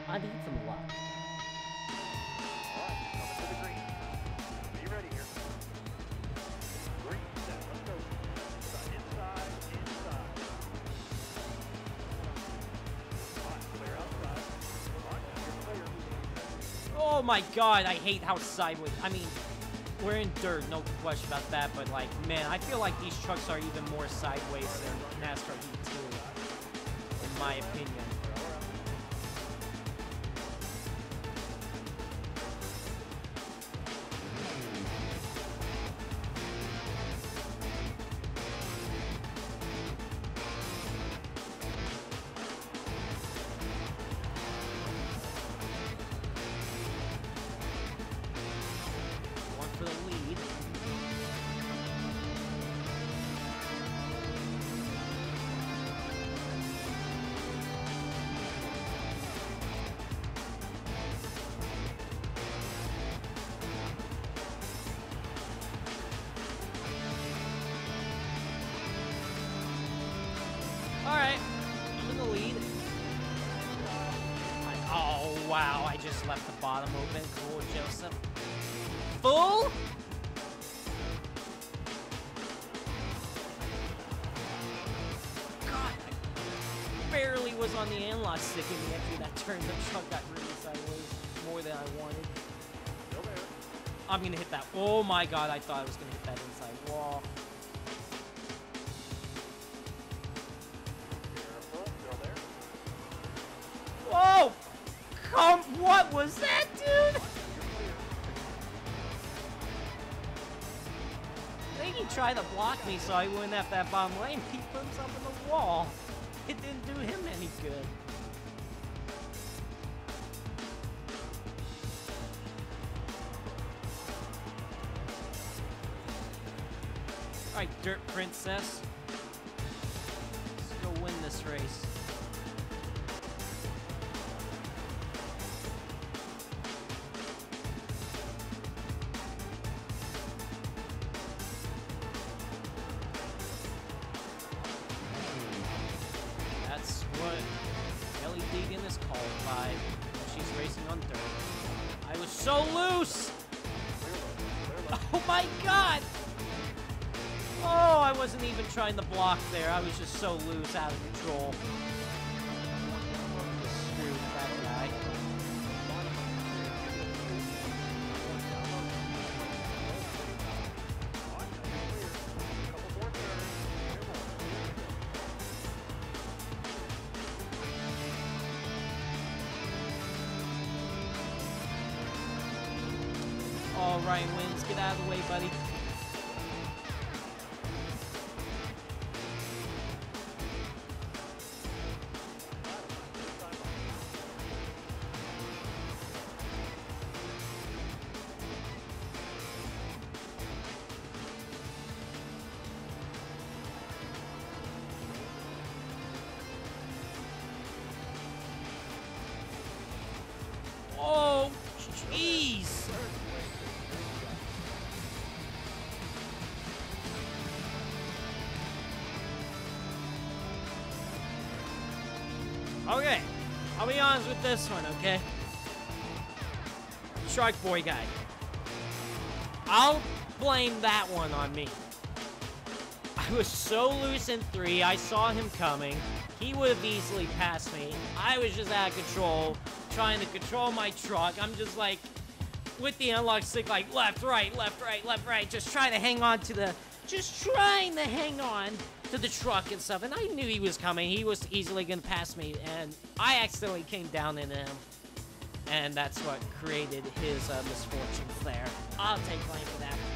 I need some luck. Alright, coming to the green. Be ready here. Green, set, let's go. Inside. Alright, clear outside. Alright, you're clear. Oh my god, I hate how sideways. I mean, we're in dirt, no question about that, but like, man, I feel like these trucks are even more sideways than NASCAR Heat 2, in my opinion. For the lead. Alright, I'm in the lead. Oh wow, I just left the bottom open. Cool, Joseph. Full? God, I barely was on the analog stick in the entry that turn. The truck got really sideways more than I wanted. Still there. I'm gonna hit that. Oh my god, I thought I was gonna hit that inside wall. Careful, still there. Whoa! What was that, dude? I think he tried to block me so I wouldn't have that bottom lane. He put himself in the wall. It didn't do him any good. Alright, Dirt Princess. Let's go win this race. That's what Ellie Deegan is qualified when she's racing on dirt. I was so loose! Oh my god! Oh, I wasn't even trying to block there. I was just so loose, out of control. Screw that guy. Oh, Ryan wins. Get out of the way, buddy. Oh, jeez. Okay, I'll be honest with this one, okay? Shark Boy guy. I'll blame that one on me. I was so loose in 3, I saw him coming. He would have easily passed me. I was just out of control, trying to control my truck. I'm just like, with the analog stick, like left, right, left, right, left, right, just trying to hang on to the, truck and stuff. And I knew he was coming. He was easily gonna pass me, and I accidentally came down into him. And that's what created his misfortunes there. I'll take blame for that.